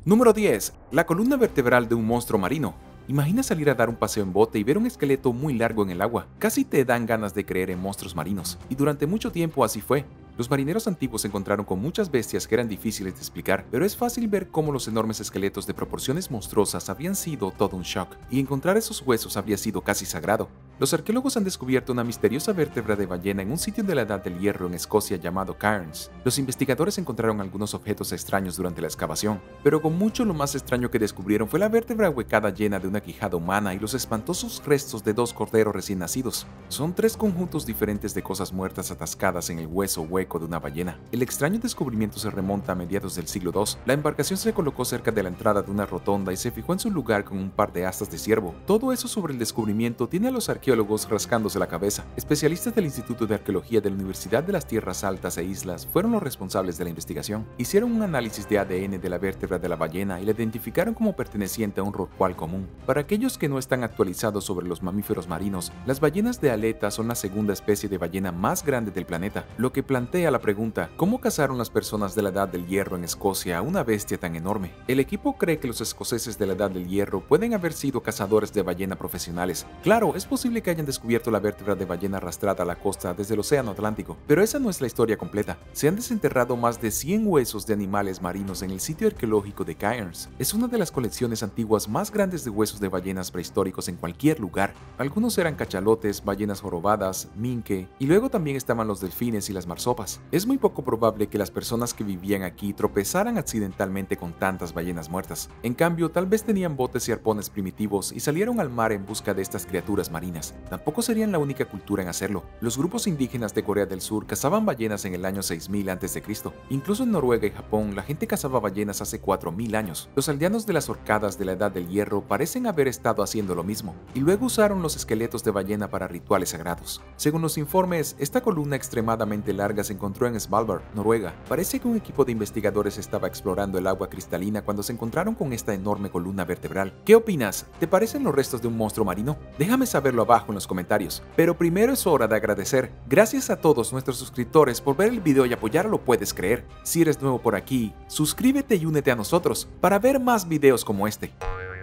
Número 10. La columna vertebral de un monstruo marino. Imagina salir a dar un paseo en bote y ver un esqueleto muy largo en el agua. Casi te dan ganas de creer en monstruos marinos. Y durante mucho tiempo así fue. Los marineros antiguos se encontraron con muchas bestias que eran difíciles de explicar, pero es fácil ver cómo los enormes esqueletos de proporciones monstruosas habían sido todo un shock, y encontrar esos huesos había sido casi sagrado. Los arqueólogos han descubierto una misteriosa vértebra de ballena en un sitio de la Edad del Hierro en Escocia llamado Cairns. Los investigadores encontraron algunos objetos extraños durante la excavación, pero con mucho lo más extraño que descubrieron fue la vértebra huecada llena de una quijada humana y los espantosos restos de dos corderos recién nacidos. Son tres conjuntos diferentes de cosas muertas atascadas en el hueso hueco de una ballena. El extraño descubrimiento se remonta a mediados del siglo II. La embarcación se colocó cerca de la entrada de una rotonda y se fijó en su lugar con un par de astas de ciervo. Todo eso sobre el descubrimiento tiene a los arqueólogos rascándose la cabeza. Especialistas del Instituto de Arqueología de la Universidad de las Tierras Altas e Islas fueron los responsables de la investigación. Hicieron un análisis de ADN de la vértebra de la ballena y la identificaron como perteneciente a un rorcual común. Para aquellos que no están actualizados sobre los mamíferos marinos, las ballenas de aleta son la segunda especie de ballena más grande del planeta, lo que plantea la pregunta: ¿cómo cazaron las personas de la Edad del Hierro en Escocia a una bestia tan enorme? El equipo cree que los escoceses de la Edad del Hierro pueden haber sido cazadores de ballena profesionales. Claro, es posible que hayan descubierto la vértebra de ballena arrastrada a la costa desde el Océano Atlántico, pero esa no es la historia completa. Se han desenterrado más de 100 huesos de animales marinos en el sitio arqueológico de Cairns. Es una de las colecciones antiguas más grandes de huesos de ballenas prehistóricos en cualquier lugar. Algunos eran cachalotes, ballenas jorobadas, minke, y luego también estaban los delfines y las marsopas. Es muy poco probable que las personas que vivían aquí tropezaran accidentalmente con tantas ballenas muertas. En cambio, tal vez tenían botes y arpones primitivos y salieron al mar en busca de estas criaturas marinas. Tampoco serían la única cultura en hacerlo. Los grupos indígenas de Corea del Sur cazaban ballenas en el año 6000 a.C. Incluso en Noruega y Japón, la gente cazaba ballenas hace 4000 años. Los aldeanos de las Orcadas de la Edad del Hierro parecen haber estado haciendo lo mismo, y luego usaron los esqueletos de ballena para rituales sagrados. Según los informes, esta columna extremadamente larga se encontró en Svalbard, Noruega. Parece que un equipo de investigadores estaba explorando el agua cristalina cuando se encontraron con esta enorme columna vertebral. ¿Qué opinas? ¿Te parecen los restos de un monstruo marino? Déjame saberlo abajo en los comentarios. Pero primero es hora de agradecer. Gracias a todos nuestros suscriptores por ver el video y apoyar a Lo Puedes Creer. Si eres nuevo por aquí, suscríbete y únete a nosotros para ver más videos como este.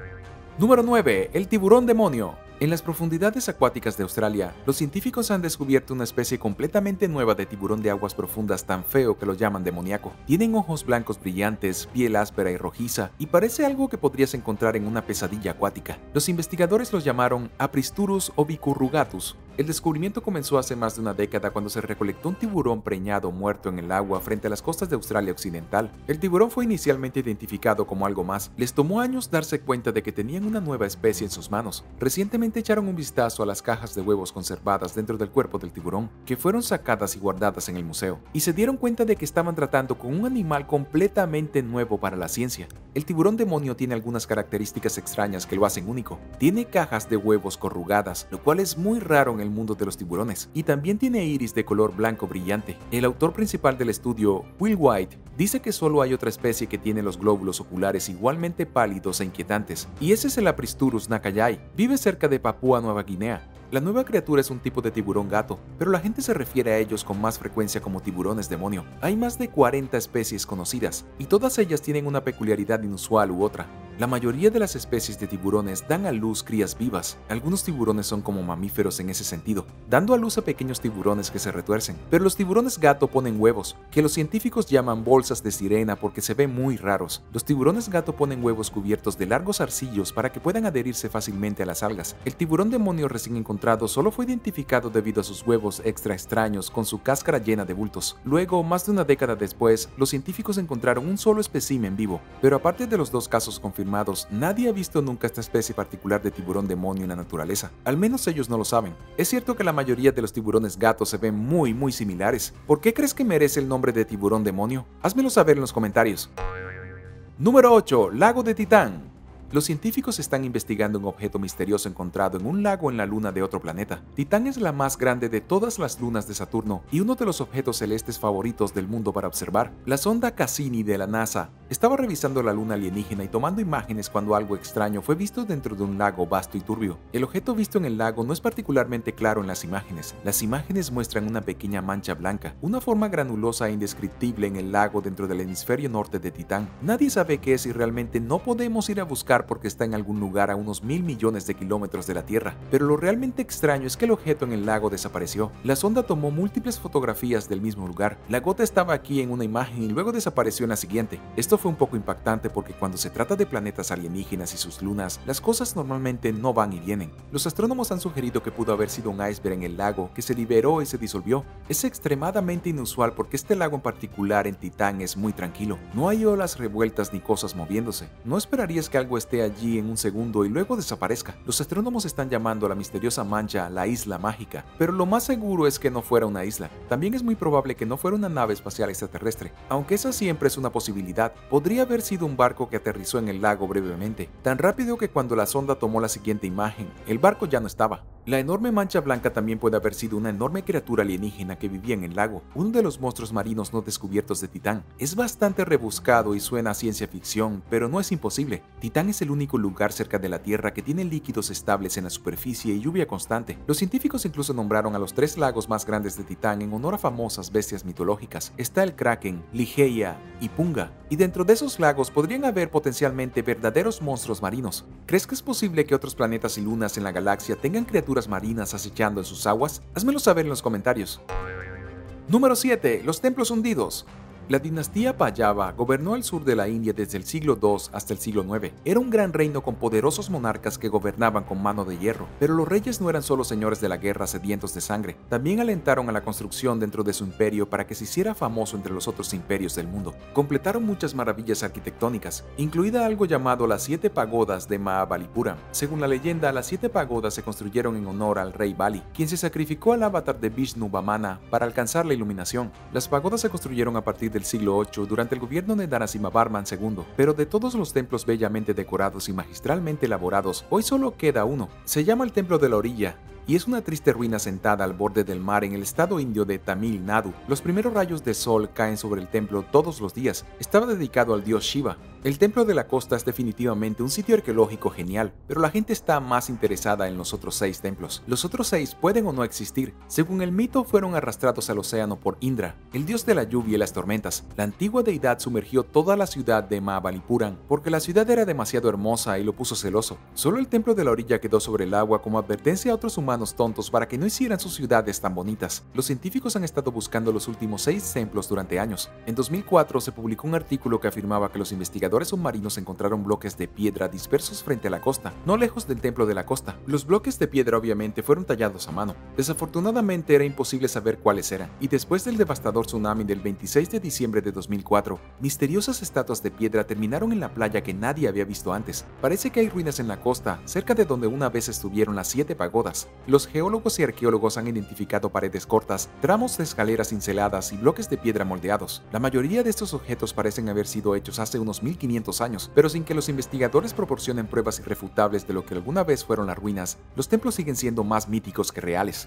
Número 9. El tiburón demonio. En las profundidades acuáticas de Australia, los científicos han descubierto una especie completamente nueva de tiburón de aguas profundas tan feo que lo llaman demoníaco. Tienen ojos blancos brillantes, piel áspera y rojiza, y parece algo que podrías encontrar en una pesadilla acuática. Los investigadores los llamaron Apristurus obicurrugatus. El descubrimiento comenzó hace más de una década cuando se recolectó un tiburón preñado muerto en el agua frente a las costas de Australia Occidental. El tiburón fue inicialmente identificado como algo más. Les tomó años darse cuenta de que tenían una nueva especie en sus manos. Recientemente echaron un vistazo a las cajas de huevos conservadas dentro del cuerpo del tiburón, que fueron sacadas y guardadas en el museo, y se dieron cuenta de que estaban tratando con un animal completamente nuevo para la ciencia. El tiburón demonio tiene algunas características extrañas que lo hacen único. Tiene cajas de huevos corrugadas, lo cual es muy raro en el mundo de los tiburones, y también tiene iris de color blanco brillante. El autor principal del estudio, Will White, dice que solo hay otra especie que tiene los glóbulos oculares igualmente pálidos e inquietantes, y ese es el Apristurus nakayai. Vive cerca de Papúa Nueva Guinea. La nueva criatura es un tipo de tiburón gato, pero la gente se refiere a ellos con más frecuencia como tiburones demonio. Hay más de 40 especies conocidas, y todas ellas tienen una peculiaridad inusual u otra. La mayoría de las especies de tiburones dan a luz crías vivas. Algunos tiburones son como mamíferos en ese sentido, dando a luz a pequeños tiburones que se retuercen. Pero los tiburones gato ponen huevos, que los científicos llaman bolsas de sirena porque se ven muy raros. Los tiburones gato ponen huevos cubiertos de largos arcillos para que puedan adherirse fácilmente a las algas. El tiburón demonio recién encontrado solo fue identificado debido a sus huevos extra extraños con su cáscara llena de bultos. Luego, más de una década después, los científicos encontraron un solo espécimen vivo, pero aparte de los dos casos confirmados, nadie ha visto nunca esta especie particular de tiburón demonio en la naturaleza. Al menos ellos no lo saben. Es cierto que la mayoría de los tiburones gatos se ven muy similares. ¿Por qué crees que merece el nombre de tiburón demonio? Házmelo saber en los comentarios. Número 8. Lago de Titán. Los científicos están investigando un objeto misterioso encontrado en un lago en la luna de otro planeta. Titán es la más grande de todas las lunas de Saturno y uno de los objetos celestes favoritos del mundo para observar. La sonda Cassini de la NASA Estaba revisando la luna alienígena y tomando imágenes cuando algo extraño fue visto dentro de un lago vasto y turbio. El objeto visto en el lago no es particularmente claro en las imágenes. Las imágenes muestran una pequeña mancha blanca, una forma granulosa e indescriptible en el lago dentro del hemisferio norte de Titán. Nadie sabe qué es y realmente no podemos ir a buscar porque está en algún lugar a unos 1.000 millones de kilómetros de la Tierra. Pero lo realmente extraño es que el objeto en el lago desapareció. La sonda tomó múltiples fotografías del mismo lugar. La gota estaba aquí en una imagen y luego desapareció en la siguiente. Esto fue un poco impactante porque cuando se trata de planetas alienígenas y sus lunas, las cosas normalmente no van y vienen. Los astrónomos han sugerido que pudo haber sido un iceberg en el lago que se liberó y se disolvió. Es extremadamente inusual porque este lago en particular en Titán es muy tranquilo. No hay olas revueltas ni cosas moviéndose. No esperarías que algo esté allí en un segundo y luego desaparezca. Los astrónomos están llamando a la misteriosa mancha la isla mágica, pero lo más seguro es que no fuera una isla. También es muy probable que no fuera una nave espacial extraterrestre, aunque esa siempre es una posibilidad. Podría haber sido un barco que aterrizó en el lago brevemente, tan rápido que cuando la sonda tomó la siguiente imagen, el barco ya no estaba. La enorme mancha blanca también puede haber sido una enorme criatura alienígena que vivía en el lago, uno de los monstruos marinos no descubiertos de Titán. Es bastante rebuscado y suena a ciencia ficción, pero no es imposible. Titán es el único lugar cerca de la Tierra que tiene líquidos estables en la superficie y lluvia constante. Los científicos incluso nombraron a los 3 lagos más grandes de Titán en honor a famosas bestias mitológicas. Está el Kraken, Ligeia y Punga, y dentro de esos lagos podrían haber potencialmente verdaderos monstruos marinos. ¿Crees que es posible que otros planetas y lunas en la galaxia tengan criaturas marinas acechando en sus aguas? Házmelo saber en los comentarios. Número 7. Los templos hundidos. La dinastía Pallava gobernó el sur de la India desde el siglo II hasta el siglo IX. Era un gran reino con poderosos monarcas que gobernaban con mano de hierro, pero los reyes no eran solo señores de la guerra sedientos de sangre, también alentaron a la construcción dentro de su imperio para que se hiciera famoso entre los otros imperios del mundo. Completaron muchas maravillas arquitectónicas, incluida algo llamado las 7 pagodas de Mahabalipuram. Según la leyenda, las 7 pagodas se construyeron en honor al rey Bali, quien se sacrificó al avatar de Vishnu Vamana para alcanzar la iluminación. Las pagodas se construyeron a partir del siglo VIII durante el gobierno de Narasimhavarman II, pero de todos los templos bellamente decorados y magistralmente elaborados, hoy solo queda uno. Se llama el Templo de la Orilla y es una triste ruina sentada al borde del mar en el estado indio de Tamil Nadu. Los primeros rayos de sol caen sobre el templo todos los días. Estaba dedicado al dios Shiva. El templo de la costa es definitivamente un sitio arqueológico genial, pero la gente está más interesada en los otros 6 templos. Los otros 6 pueden o no existir. Según el mito, fueron arrastrados al océano por Indra, el dios de la lluvia y las tormentas. La antigua deidad sumergió toda la ciudad de Mahabalipuram porque la ciudad era demasiado hermosa y lo puso celoso. Solo el templo de la orilla quedó sobre el agua como advertencia a otros humanos tontos para que no hicieran sus ciudades tan bonitas. Los científicos han estado buscando los últimos 6 templos durante años. En 2004 se publicó un artículo que afirmaba que los investigadores submarinos encontraron bloques de piedra dispersos frente a la costa, no lejos del templo de la costa. Los bloques de piedra obviamente fueron tallados a mano. Desafortunadamente era imposible saber cuáles eran, y después del devastador tsunami del 26 de diciembre de 2004, misteriosas estatuas de piedra terminaron en la playa que nadie había visto antes. Parece que hay ruinas en la costa, cerca de donde una vez estuvieron las 7 pagodas. Los geólogos y arqueólogos han identificado paredes cortas, tramos de escaleras cinceladas y bloques de piedra moldeados. La mayoría de estos objetos parecen haber sido hechos hace unos 1500 años, pero sin que los investigadores proporcionen pruebas irrefutables de lo que alguna vez fueron las ruinas, los templos siguen siendo más míticos que reales.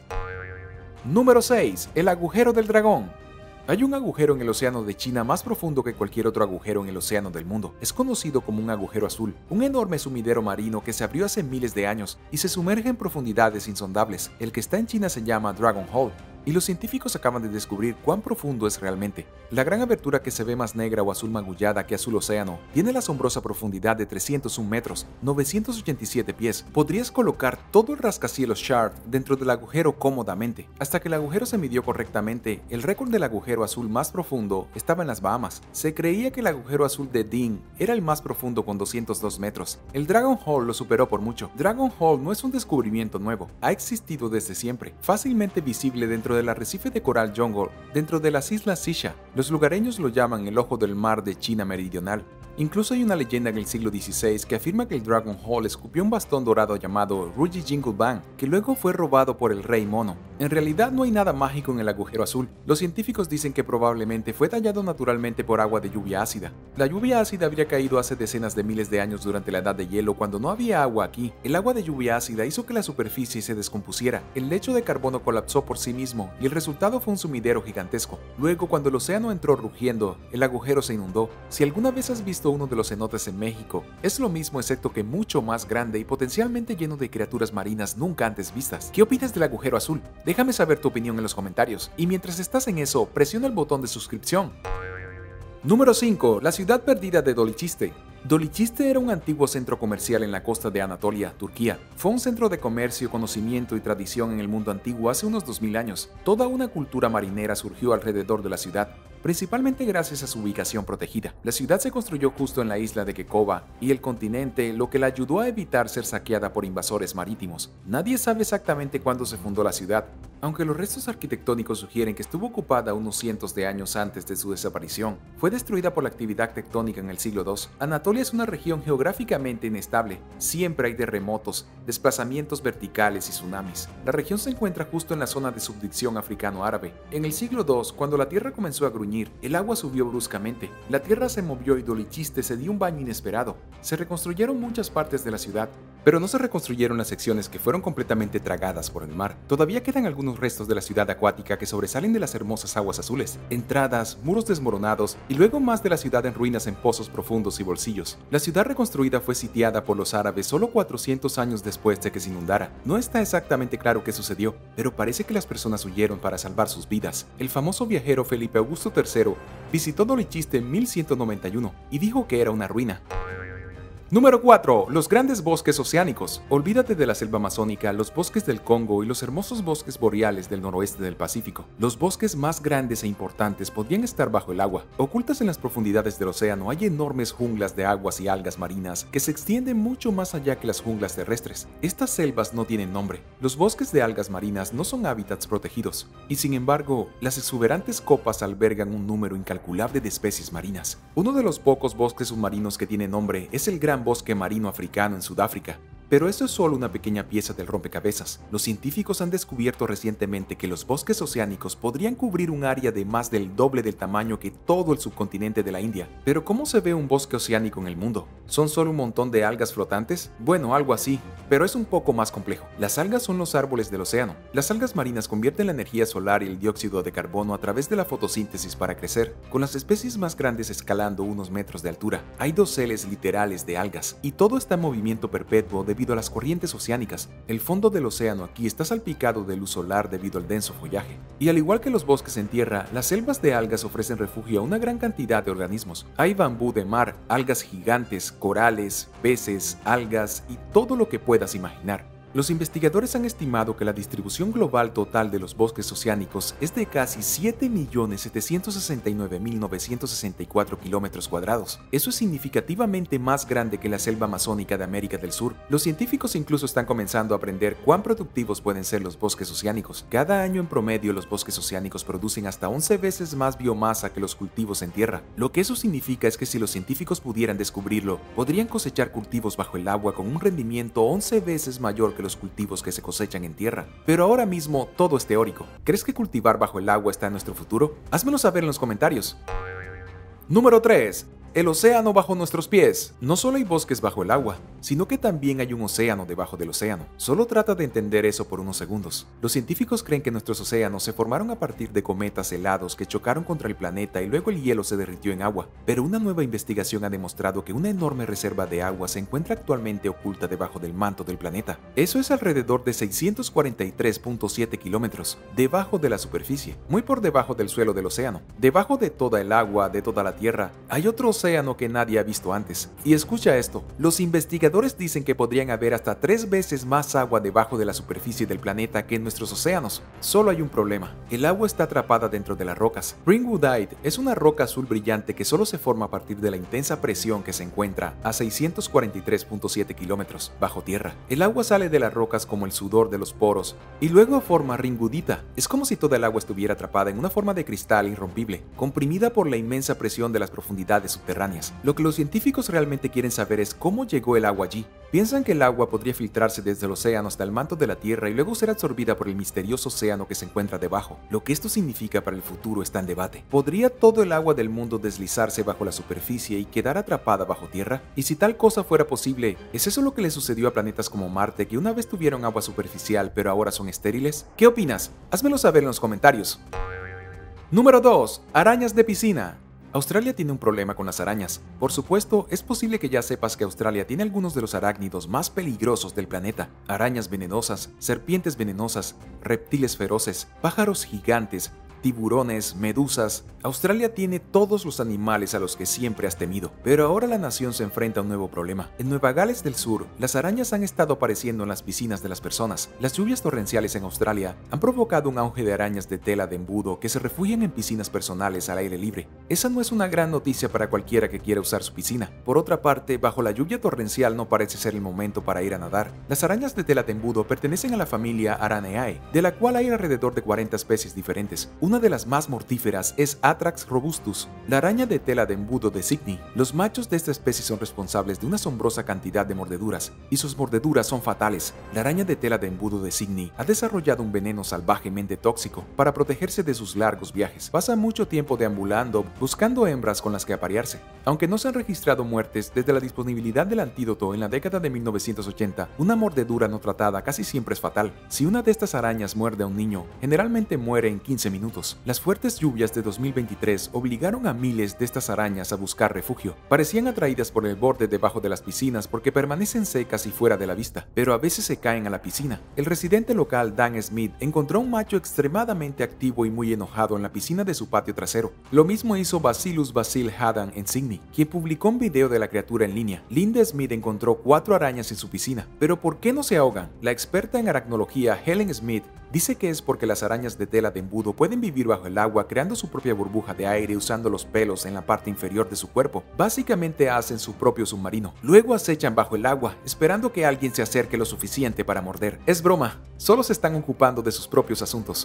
Número 6. El agujero del dragón. Hay un agujero en el océano de China más profundo que cualquier otro agujero en el océano del mundo. Es conocido como un agujero azul, un enorme sumidero marino que se abrió hace miles de años y se sumerge en profundidades insondables. El que está en China se llama Dragon Hole, y los científicos acaban de descubrir cuán profundo es realmente. La gran abertura, que se ve más negra o azul magullada que azul océano, tiene la asombrosa profundidad de 301 metros, 987 pies. Podrías colocar todo el rascacielos Shard dentro del agujero cómodamente. Hasta que el agujero se midió correctamente, el récord del agujero azul más profundo estaba en las Bahamas. Se creía que el agujero azul de Dean era el más profundo con 202 metros. El Dragon Hole lo superó por mucho. Dragon Hole no es un descubrimiento nuevo, ha existido desde siempre, fácilmente visible dentro del arrecife de coral Jungle, dentro de las islas Sisha. Los lugareños lo llaman el ojo del mar de China meridional. Incluso hay una leyenda en el siglo XVI que afirma que el Dragon Hall escupió un bastón dorado llamado Ruji Jingle Bang, que luego fue robado por el Rey Mono. En realidad no hay nada mágico en el agujero azul. Los científicos dicen que probablemente fue tallado naturalmente por agua de lluvia ácida. La lluvia ácida habría caído hace decenas de miles de años durante la edad de hielo, cuando no había agua aquí. El agua de lluvia ácida hizo que la superficie se descompusiera, el lecho de carbono colapsó por sí mismo y el resultado fue un sumidero gigantesco. Luego, cuando el océano entró rugiendo, el agujero se inundó. Si alguna vez has visto uno de los cenotes en México, es lo mismo excepto que mucho más grande y potencialmente lleno de criaturas marinas nunca antes vistas. ¿Qué opinas del agujero azul? Déjame saber tu opinión en los comentarios, y mientras estás en eso, presiona el botón de suscripción. Número 5. La ciudad perdida de Dolichiste. Dolichiste era un antiguo centro comercial en la costa de Anatolia, Turquía. Fue un centro de comercio, conocimiento y tradición en el mundo antiguo hace unos 2000 años. Toda una cultura marinera surgió alrededor de la ciudad, principalmente gracias a su ubicación protegida. La ciudad se construyó justo en la isla de Kekova y el continente, lo que la ayudó a evitar ser saqueada por invasores marítimos. Nadie sabe exactamente cuándo se fundó la ciudad, aunque los restos arquitectónicos sugieren que estuvo ocupada unos cientos de años antes de su desaparición. Fue destruida por la actividad tectónica en el siglo II. Anatolia es una región geográficamente inestable. Siempre hay terremotos, desplazamientos verticales y tsunamis. La región se encuentra justo en la zona de subducción africano-árabe. En el siglo II, cuando la tierra comenzó a gruñir, el agua subió bruscamente. La tierra se movió y Dolichiste se dio un baño inesperado. Se reconstruyeron muchas partes de la ciudad, pero no se reconstruyeron las secciones que fueron completamente tragadas por el mar. Todavía quedan algunos restos de la ciudad acuática que sobresalen de las hermosas aguas azules, entradas, muros desmoronados y luego más de la ciudad en ruinas en pozos profundos y bolsillos. La ciudad reconstruida fue sitiada por los árabes solo 400 años después de que se inundara. No está exactamente claro qué sucedió, pero parece que las personas huyeron para salvar sus vidas. El famoso viajero Felipe Augusto III visitó Dolichiste en 1191 y dijo que era una ruina. Número 4. Los grandes bosques oceánicos. Olvídate de la selva amazónica, los bosques del Congo y los hermosos bosques boreales del noroeste del Pacífico. Los bosques más grandes e importantes podrían estar bajo el agua. Ocultas en las profundidades del océano hay enormes junglas de aguas y algas marinas que se extienden mucho más allá que las junglas terrestres. Estas selvas no tienen nombre. Los bosques de algas marinas no son hábitats protegidos. Y sin embargo, las exuberantes copas albergan un número incalculable de especies marinas. Uno de los pocos bosques submarinos que tiene nombre es el Gran Bosque Marino Africano en Sudáfrica. Pero eso es solo una pequeña pieza del rompecabezas. Los científicos han descubierto recientemente que los bosques oceánicos podrían cubrir un área de más del doble del tamaño que todo el subcontinente de la India. Pero ¿cómo se ve un bosque oceánico en el mundo? ¿Son solo un montón de algas flotantes? Bueno, algo así, pero es un poco más complejo. Las algas son los árboles del océano. Las algas marinas convierten la energía solar y el dióxido de carbono a través de la fotosíntesis para crecer, con las especies más grandes escalando unos metros de altura. Hay doseles literales de algas, y todo está en movimiento perpetuo debido a las corrientes oceánicas. El fondo del océano aquí está salpicado de luz solar debido al denso follaje. Y al igual que los bosques en tierra, las selvas de algas ofrecen refugio a una gran cantidad de organismos. Hay bambú de mar, algas gigantes, corales, peces, algas y todo lo que puedas imaginar. Los investigadores han estimado que la distribución global total de los bosques oceánicos es de casi 7.769.964 kilómetros cuadrados. Eso es significativamente más grande que la selva amazónica de América del Sur. Los científicos incluso están comenzando a aprender cuán productivos pueden ser los bosques oceánicos. Cada año en promedio los bosques oceánicos producen hasta 11 veces más biomasa que los cultivos en tierra. Lo que eso significa es que si los científicos pudieran descubrirlo, podrían cosechar cultivos bajo el agua con un rendimiento 11 veces mayor que los cultivos que se cosechan en tierra. Pero ahora mismo todo es teórico. ¿Crees que cultivar bajo el agua está en nuestro futuro? Házmelo saber en los comentarios. Número 3. El océano bajo nuestros pies. No solo hay bosques bajo el agua, sino que también hay un océano debajo del océano. Solo trata de entender eso por unos segundos. Los científicos creen que nuestros océanos se formaron a partir de cometas helados que chocaron contra el planeta y luego el hielo se derritió en agua. Pero una nueva investigación ha demostrado que una enorme reserva de agua se encuentra actualmente oculta debajo del manto del planeta. Eso es alrededor de 643.7 kilómetros debajo de la superficie, muy por debajo del suelo del océano. Debajo de toda el agua, de toda la tierra, hay otro océano que nadie ha visto antes. Y escucha esto, los investigadores dicen que podrían haber hasta 3 veces más agua debajo de la superficie del planeta que en nuestros océanos. Solo hay un problema, el agua está atrapada dentro de las rocas. Ringwoodite es una roca azul brillante que solo se forma a partir de la intensa presión que se encuentra a 643.7 kilómetros bajo tierra. El agua sale de las rocas como el sudor de los poros y luego forma ringwoodita. Es como si toda el agua estuviera atrapada en una forma de cristal irrompible, comprimida por la inmensa presión de las profundidades subterráneas. subterráneas. Lo que los científicos realmente quieren saber es cómo llegó el agua allí. Piensan que el agua podría filtrarse desde el océano hasta el manto de la Tierra y luego ser absorbida por el misterioso océano que se encuentra debajo. Lo que esto significa para el futuro está en debate. ¿Podría todo el agua del mundo deslizarse bajo la superficie y quedar atrapada bajo tierra? Y si tal cosa fuera posible, ¿es eso lo que le sucedió a planetas como Marte, que una vez tuvieron agua superficial pero ahora son estériles? ¿Qué opinas? Házmelo saber en los comentarios. Número 2. Arañas de piscina. Australia tiene un problema con las arañas. Por supuesto, es posible que ya sepas que Australia tiene algunos de los arácnidos más peligrosos del planeta. Arañas venenosas, serpientes venenosas, reptiles feroces, pájaros gigantes, tiburones, medusas. Australia tiene todos los animales a los que siempre has temido, pero ahora la nación se enfrenta a un nuevo problema. En Nueva Gales del Sur, las arañas han estado apareciendo en las piscinas de las personas. Las lluvias torrenciales en Australia han provocado un auge de arañas de tela de embudo que se refugian en piscinas personales al aire libre. Esa no es una gran noticia para cualquiera que quiera usar su piscina. Por otra parte, bajo la lluvia torrencial no parece ser el momento para ir a nadar. Las arañas de tela de embudo pertenecen a la familia Araneae, de la cual hay alrededor de 40 especies diferentes. Una de las más mortíferas es Atrax robustus, la araña de tela de embudo de Sydney. Los machos de esta especie son responsables de una asombrosa cantidad de mordeduras, y sus mordeduras son fatales. La araña de tela de embudo de Sydney ha desarrollado un veneno salvajemente tóxico para protegerse de sus largos viajes. Pasa mucho tiempo deambulando, buscando hembras con las que aparearse. Aunque no se han registrado muertes desde la disponibilidad del antídoto en la década de 1980, una mordedura no tratada casi siempre es fatal. Si una de estas arañas muerde a un niño, generalmente muere en 15 minutos. Las fuertes lluvias de 2023 obligaron a miles de estas arañas a buscar refugio. Parecían atraídas por el borde debajo de las piscinas porque permanecen secas y fuera de la vista, pero a veces se caen a la piscina. El residente local Dan Smith encontró un macho extremadamente activo y muy enojado en la piscina de su patio trasero. Lo mismo hizo Bacillus Basil Haddon en Sydney, quien publicó un video de la criatura en línea. Linda Smith encontró 4 arañas en su piscina. ¿Pero por qué no se ahogan? La experta en aracnología Helen Smith dice que es porque las arañas de tela de embudo pueden vivir bajo el agua creando su propia burbuja de aire usando los pelos en la parte inferior de su cuerpo. Básicamente hacen su propio submarino. Luego acechan bajo el agua, esperando que alguien se acerque lo suficiente para morder. Es broma, solo se están ocupando de sus propios asuntos.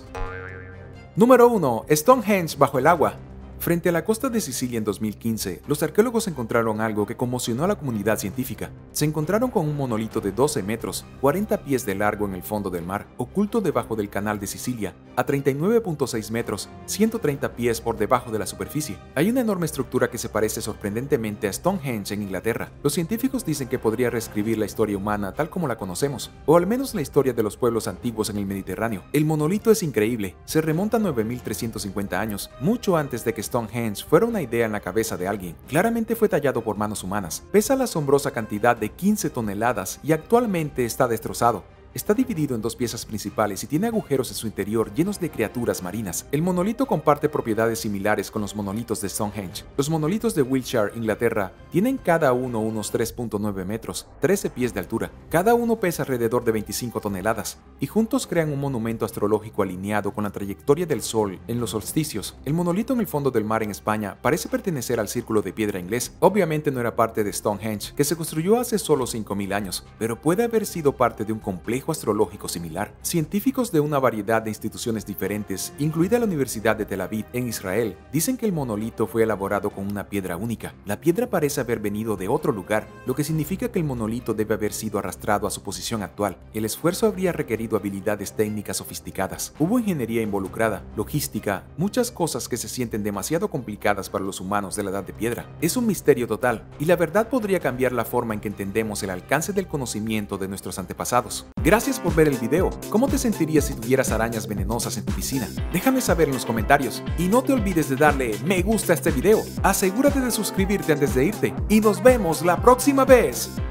Número 1. Stonehenge bajo el agua. Frente a la costa de Sicilia en 2015, los arqueólogos encontraron algo que conmocionó a la comunidad científica. Se encontraron con un monolito de 12 metros, 40 pies de largo en el fondo del mar, oculto debajo del canal de Sicilia, a 39.6 metros, 130 pies por debajo de la superficie. Hay una enorme estructura que se parece sorprendentemente a Stonehenge en Inglaterra. Los científicos dicen que podría reescribir la historia humana tal como la conocemos, o al menos la historia de los pueblos antiguos en el Mediterráneo. El monolito es increíble, se remonta a 9.350 años, mucho antes de que Stonehenge fuera una idea en la cabeza de alguien. Claramente fue tallado por manos humanas. Pesa la asombrosa cantidad de 15 toneladas y actualmente está destrozado. Está dividido en 2 piezas principales y tiene agujeros en su interior llenos de criaturas marinas. El monolito comparte propiedades similares con los monolitos de Stonehenge. Los monolitos de Wiltshire, Inglaterra, tienen cada uno unos 3.9 metros, 13 pies de altura. Cada uno pesa alrededor de 25 toneladas, y juntos crean un monumento astrológico alineado con la trayectoria del Sol en los solsticios. El monolito en el fondo del mar en España parece pertenecer al Círculo de Piedra inglés. Obviamente no era parte de Stonehenge, que se construyó hace solo 5.000 años, pero puede haber sido parte de un complejo astrológico similar. Científicos de una variedad de instituciones diferentes, incluida la Universidad de Tel Aviv en Israel, dicen que el monolito fue elaborado con una piedra única. La piedra parece haber venido de otro lugar, lo que significa que el monolito debe haber sido arrastrado a su posición actual. El esfuerzo habría requerido habilidades técnicas sofisticadas. Hubo ingeniería involucrada, logística, muchas cosas que se sienten demasiado complicadas para los humanos de la Edad de Piedra. Es un misterio total, y la verdad podría cambiar la forma en que entendemos el alcance del conocimiento de nuestros antepasados. Gracias por ver el video. ¿Cómo te sentirías si tuvieras arañas venenosas en tu piscina? Déjame saber en los comentarios. Y no te olvides de darle me gusta a este video. Asegúrate de suscribirte antes de irte. Y nos vemos la próxima vez.